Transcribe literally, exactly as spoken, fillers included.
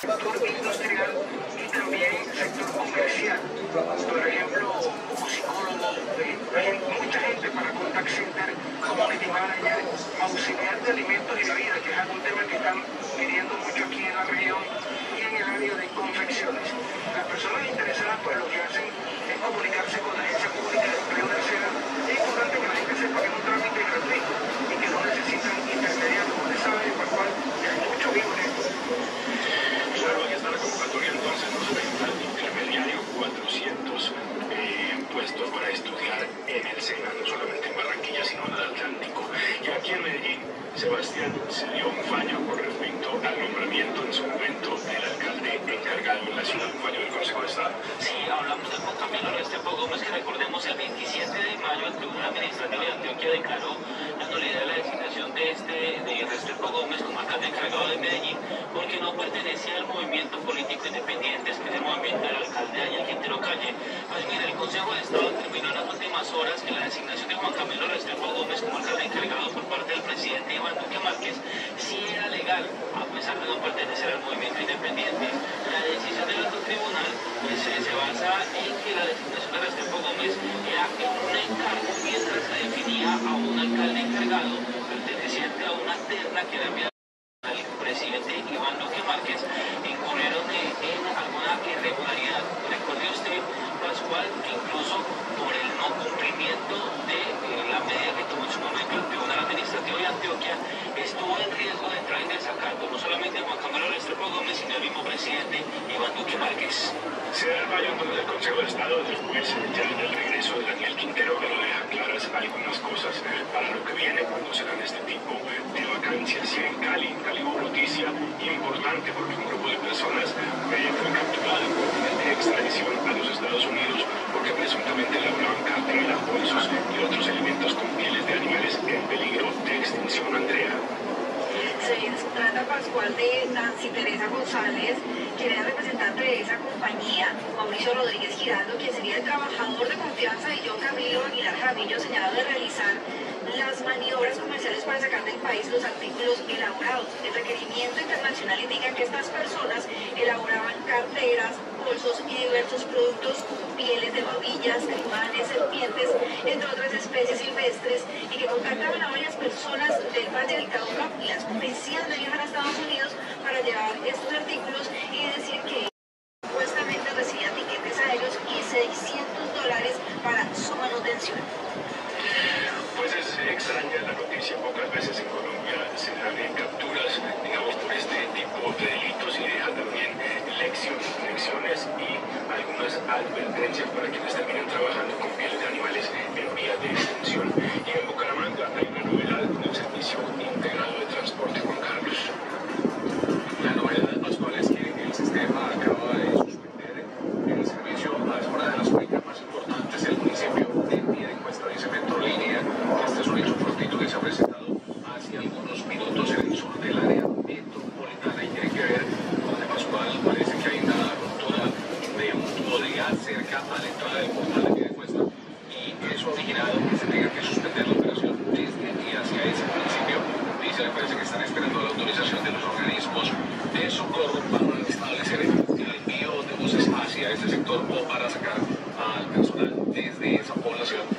sector industrial y también sector comercial. Por ejemplo, como psicólogo, hay mucha gente para contact center, community manager, auxiliar de alimentos y bebidas, que es algún tema que están pidiendo mucho aquí en la región y en el área de confecciones. Las personas interesadas pues lo que hacen es comunicarse con la Agencia Pública de Empleo del SENA. Es importante que la gente sepa que es un trámite gratuito y que no necesitan intermediarios, como les sabe, por cual hay mucho vivo en esto. Claro, ahí está la convocatoria, entonces nos venta al intermediario cuatrocientos eh, puestos para estudiar en el SENA, no solamente en Barranquilla, sino en el Atlántico. Y aquí en Medellín, Sebastián, se dio un fallo con respecto al nombramiento en su momento del alcalde encargado en la ciudad, un fallo del Consejo de Estado. Sí, hablamos de Juan Camilo Restrepo Gómez, que recordemos el veintisiete de mayo el Tribunal Administrativo de Antioquia declaró la nulidad de la designación de este de Restrepo Gómez como alcalde encargado de Medellín, porque no pertenecía al movimiento político independiente, que es el movimiento del alcalde Daniel Quintero Calle. Pues mira, el Consejo de Estado determinó en las últimas horas que la designación de Juan Camilo Restrepo Gómez como alcalde encargado por parte del presidente Iván Duque Márquez sí era legal, a pesar de no pertenecer al movimiento independiente. La decisión del alto tribunal pues, eh, se basa en que la designación de Restrepo Gómez era en un encargo mientras se definía a un alcalde encargado perteneciente a una terna que era enviada al presidente Iván Duque Márquez, incurrieron en alguna irregularidad. Recuerde usted, Pascual, que incluso por el no cumplimiento de eh, la medida que tomó en su momento el Tribunal Administrativo de Antioquia, estuvo en riesgo de entrar en desacato no solamente Juan Camilo Restrepo Gómez, sino el mismo presidente Iván Duque Márquez. Se da el fallo entonces del Consejo de Estado después ya del regreso de Daniel Quintero, que lo deja claras algunas cosas para lo que viene cuando se dan este tipo de vacancias. Y en Cali, en Cali hubo noticia importante porque un grupo de personas eh, fue capturado en orden de extradición a los Estados Unidos porque presuntamente elaboraban cartera, bolsos y otros elementos con pieles de animales en peligro de extinción. Andrea. Se trata, Pascual, de Nancy Teresa González, quien era representante de esa compañía, Mauricio Rodríguez Giraldo, quien sería el trabajador de confianza de John Camilo Aguilar Jaramillo, señalado de realizar las maniobras comerciales para sacar del país los artículos elaborados. El requerimiento internacional indica que estas personas elaboraban carteras, bolsos y diversos productos con pieles de babillas, caimanes, serpientes, entre otras especies silvestres, y que contactaban a varias personas del Valle del Cauca y las convencían de viajar a Estados Unidos para llevar estos artículos y decir que supuestamente recibían tiquetes aéreos y seiscientos dólares para su manutención. Pues es extraña la noticia, pocas veces en Colombia se dan capturas, digamos, por este tipo de delitos y deja también lecciones, lecciones y algunas advertencias para quienes terminan trabajando con pieles de animales en vías de extinción. Y en Bucaramanga hay una novedad con el servicio integrado de transporte, Juan Carlos. La novedad, Pascual, es que el sistema acaba de suspender el servicio a las horas de las fincas más importantes del municipio de Piedecuesta. Dice Metrolínea que este es un hecho fortuito que se ha presentado hace algunos minutos en el sur del área metropolitana y tiene que ver con de Pascual. Parece que hay una ruptura de un tubo de gas cerca a la entrada del portal de Piedecuesta y eso ha originado que se tenga que suspender la operación desde y hacia ese municipio. Dice, me parece que están esperando la autorización de los organismos de socorro para establecer el envío de buses hacia ese sector o para sacar al personal desde esa población.